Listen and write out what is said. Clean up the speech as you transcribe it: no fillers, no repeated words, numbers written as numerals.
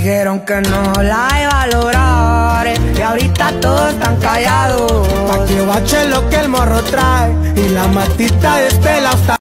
Dijeron que no la iba a lograr y ahorita todos están callados. Pa' que bache lo que el morro trae y la matita de este lado está.